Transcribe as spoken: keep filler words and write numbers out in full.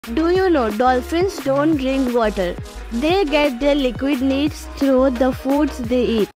Do you know dolphins don't drink water? They get their liquid needs through the foods they eat.